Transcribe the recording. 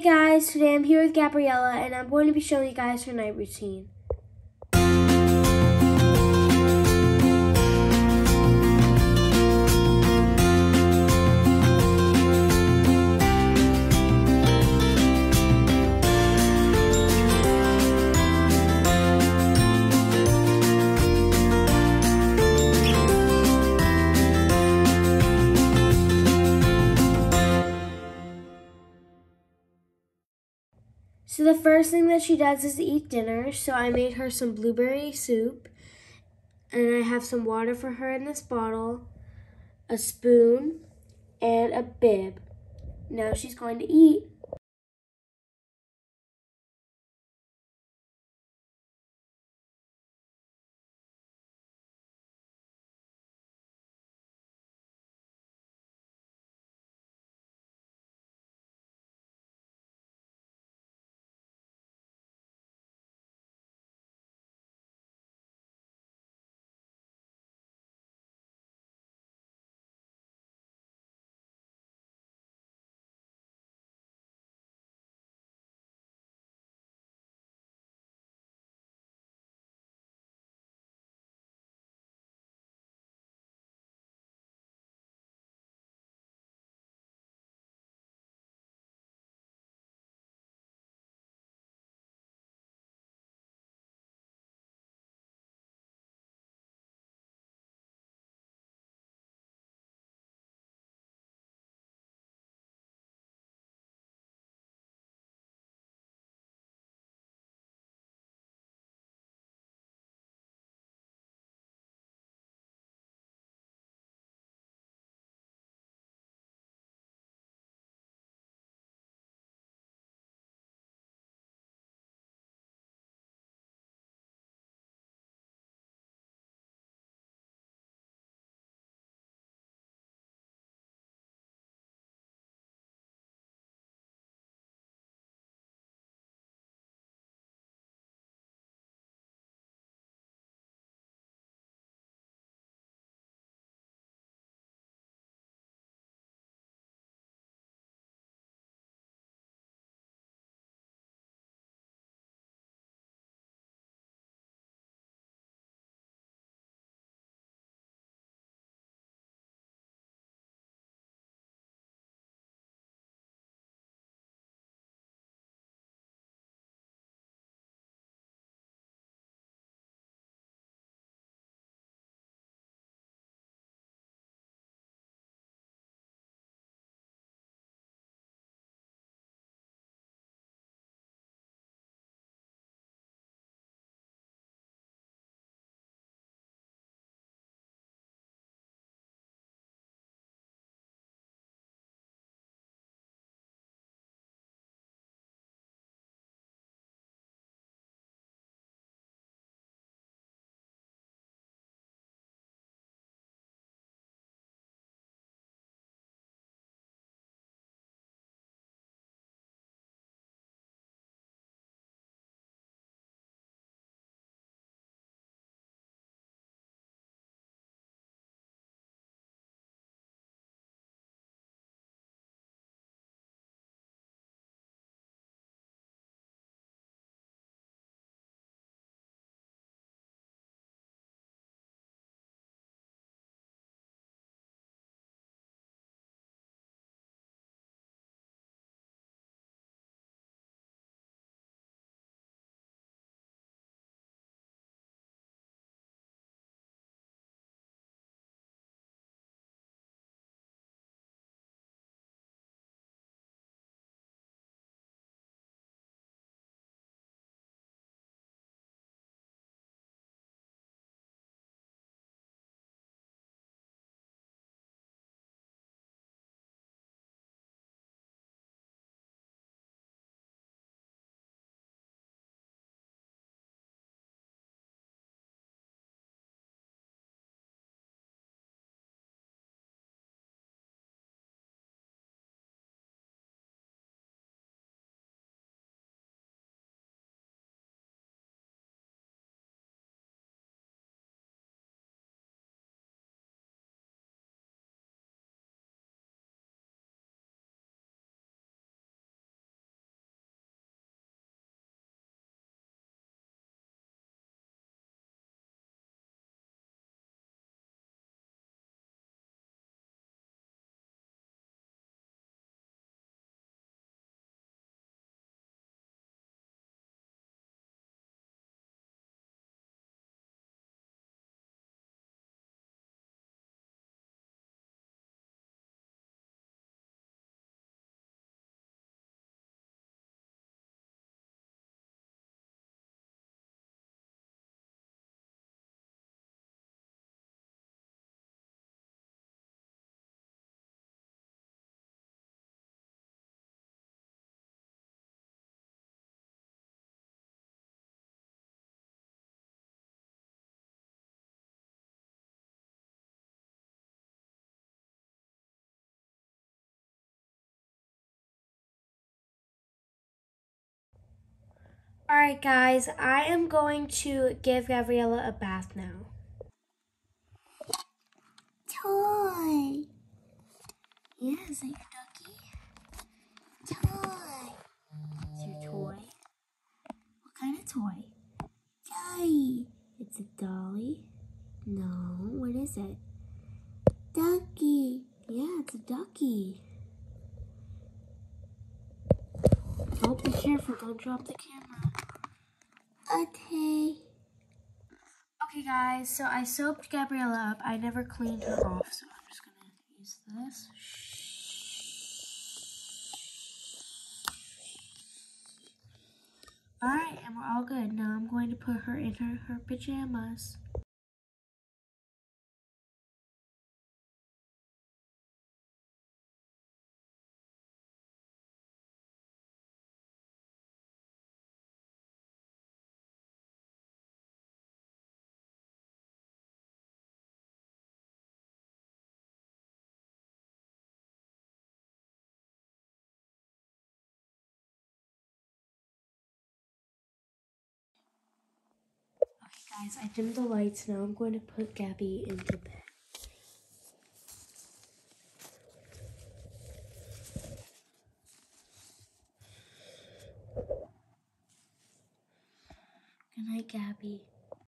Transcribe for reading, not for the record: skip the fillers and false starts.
guys, today I'm here with Gabriella and I'm going to be showing you guys her night routine. So the first thing that she does is eat dinner. So I made her some blueberry soup, and I have some water for her in this bottle, a spoon, and a bib. Now she's going to eat. Alright guys, I am going to give Gabriella a bath now. Toy. Yeah, is that your ducky? Toy. It's your toy? What kind of toy? Toy. It's a dolly? No, what is it? Ducky. Yeah, it's a ducky. Oh, be careful, don't drop the camera. Okay. Okay guys, so I soaped Gabriella up. I never cleaned her off, so I'm just gonna use this. Alright, and we're all good. Now I'm going to put her in her pajamas. Okay guys, I dimmed the lights. Now I'm going to put Gabby into bed. Good night, Gabby.